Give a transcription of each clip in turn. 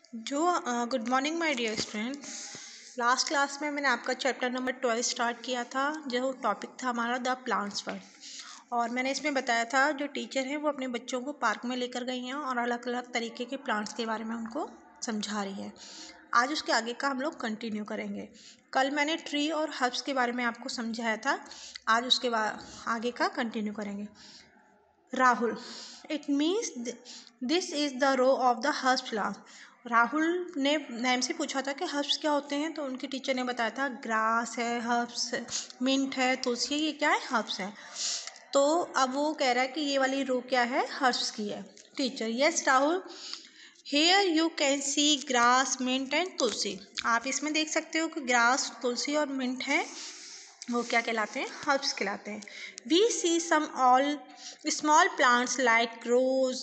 Good morning my dear student. Last class में मैंने आपका चैप्टर नंबर 12 स्टार्ट किया था, जो टॉपिक था हमारा द प्लांट्स वर्ल्ड। और मैंने इसमें बताया था जो टीचर हैं वो अपने बच्चों को पार्क में लेकर गई हैं और अलग अलग तरीके के प्लांट्स के बारे में उनको समझा रही है। आज उसके आगे का हम लोग कंटिन्यू करेंगे। कल मैंने ट्री और हर्ब्स के बारे में आपको समझाया था, आज उसके बाद आगे का कंटिन्यू करेंगे। Rahul, it means this is the row of the herbs plant. Rahul ने मैम से पूछा था कि हर्ब्स क्या होते हैं, तो उनके टीचर ने बताया था ग्रास है, हर्ब्स, मिंट है, तुलसी, ये क्या है, हर्ब्स है। तो अब वो कह रहा है कि ये वाली रो क्या है, हर्ब्स की है। Teacher, yes Rahul, here you can see grass, mint and tulsi. आप इसमें देख सकते हो कि ग्रास, तुलसी और मिंट है, वो क्या कहलाते हैं, हर्ब्स कहलाते हैं। We see some all small plants like rose,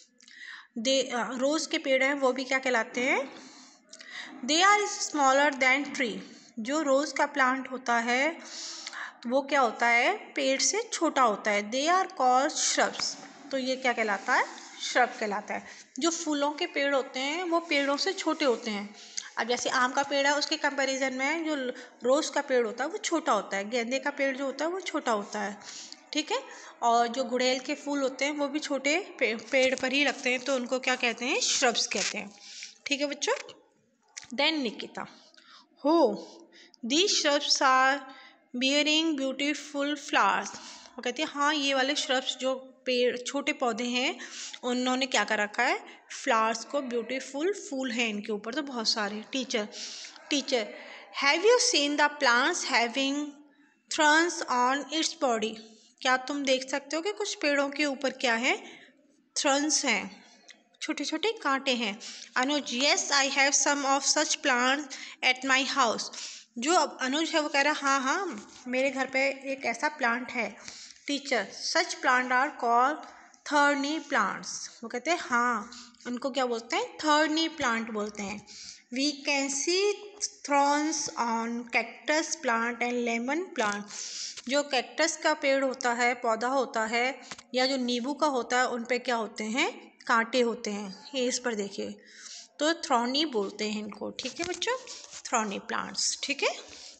rose के पेड़ हैं वो भी क्या कहलाते हैं, they are smaller than tree. जो रोज़ का प्लांट होता है तो वो क्या होता है, पेड़ से छोटा होता है। दे आर कॉल्ड श्रब्स, तो ये क्या कहलाता है, श्रब कहलाता है। जो फूलों के पेड़ होते हैं वो पेड़ों से छोटे होते हैं। अब जैसे आम का पेड़ है उसके कंपैरिजन में जो रोज़ का पेड़ होता है वो छोटा होता है, गेंदे का पेड़ जो होता है वो छोटा होता है, ठीक है। और जो गुड़ैल के फूल होते हैं वो भी छोटे पेड़ पर ही लगते हैं, तो उनको क्या कहते हैं, श्रब्स कहते हैं, ठीक है बच्चों। देन निकिता, हो these shrubs are bearing beautiful flowers. वो कहती है हाँ, ये वाले श्रब्स जो पेड़ छोटे पौधे हैं उन्होंने क्या कर रखा है, फ्लावर्स को, ब्यूटीफुल फूल हैं इनके ऊपर तो बहुत सारे। Teacher have you seen the plants having thorns on its body. क्या तुम देख सकते हो कि कुछ पेड़ों के ऊपर क्या है, थ्रॉन्स हैं, छोटे छोटे कांटे हैं। Anuj, yes I have some of such plants at my house. जो अब अनुज है वो कह रहा है हाँ हाँ, मेरे घर पे एक ऐसा प्लांट है। Teacher, such plant are called thorny plants. वो कहते हैं हाँ, उनको क्या बोलते हैं, थर्नी प्लांट बोलते हैं। We can see thorns on cactus plant and lemon plant. जो कैक्टस का पेड़ होता है, पौधा होता है, या जो नींबू का होता है, उन पे क्या होते हैं, कांटे होते हैं। ये इस पर देखिए, तो थ्रॉनी बोलते हैं इनको, ठीक है बच्चों, थ्रॉनी प्लांट्स, ठीक है।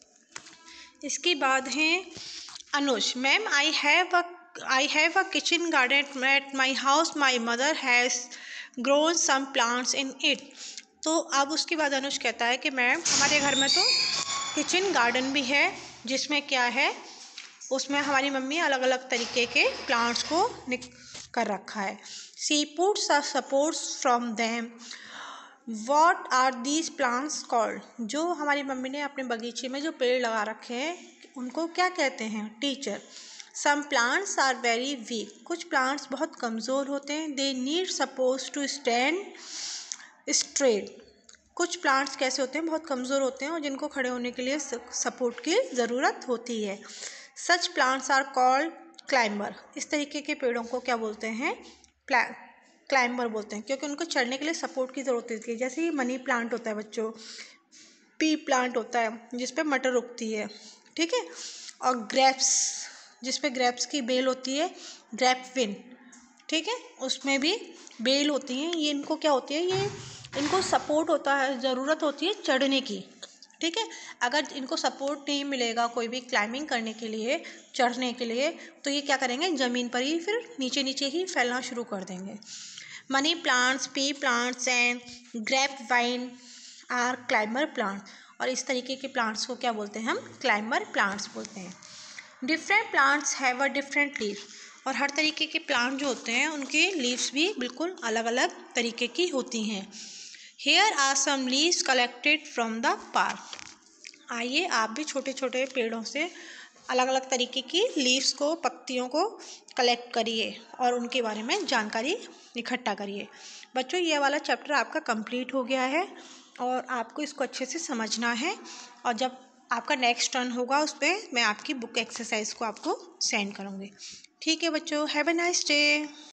इसके बाद हैं Anuj, ma'am I have a kitchen garden at my house, my mother has grown some plants in it. तो अब उसके बाद अनुज कहता है कि मैम हमारे घर में तो किचन गार्डन भी है, जिसमें क्या है, उसमें हमारी मम्मी अलग अलग तरीके के प्लांट्स को कर रखा है। She puts a supports from them. What are these plants called. जो हमारी मम्मी ने अपने बगीचे में जो पेड़ लगा रखे हैं उनको क्या कहते हैं। Teacher, some plants are very weak. कुछ प्लांट्स बहुत कमज़ोर होते हैं। They need support to stand straight. कुछ प्लांट्स कैसे होते हैं, बहुत कमज़ोर होते हैं और जिनको खड़े होने के लिए सपोर्ट की ज़रूरत होती है। Such plants are called climber. इस तरीके के पेड़ों को क्या बोलते हैं, क्लाइंबर बोलते हैं, क्योंकि उनको चढ़ने के लिए सपोर्ट की ज़रूरत होती है। जैसे ही मनी प्लांट होता है बच्चों, पी प्लांट होता है जिस पे मटर उगती है, ठीक है, और ग्रेप्स जिस पे ग्रेप्स की बेल होती है, ग्रेप विन, ठीक है, उसमें भी बेल होती हैं। ये इनको क्या होती है, ये इनको सपोर्ट होता है, ज़रूरत होती है चढ़ने की, ठीक है। अगर इनको सपोर्ट नहीं मिलेगा कोई भी क्लाइंबिंग करने के लिए, चढ़ने के लिए, तो ये क्या करेंगे, ज़मीन पर ही फिर नीचे नीचे ही फैलना शुरू कर देंगे। Money plants, pea plants and grape vine are climber plant. और इस तरीके के प्लांट्स को क्या बोलते हैं, हम क्लाइंबर प्लांट्स बोलते हैं। Different plants have a different leaves. और हर तरीके के प्लांट जो होते हैं उनके लीव्स भी बिल्कुल अलग अलग तरीके की होती हैं। Here are some leaves collected from the park. आइए आप भी छोटे छोटे पेड़ों से अलग अलग तरीके की लीव्स को, पत्तियों को कलेक्ट करिए और उनके बारे में जानकारी इकट्ठा करिए। बच्चों, ये वाला चैप्टर आपका कंप्लीट हो गया है और आपको इसको अच्छे से समझना है। और जब आपका नेक्स्ट टर्न होगा उस पर मैं आपकी बुक एक्सरसाइज को आपको सेंड करूँगी, ठीक है बच्चों। Have a nice day.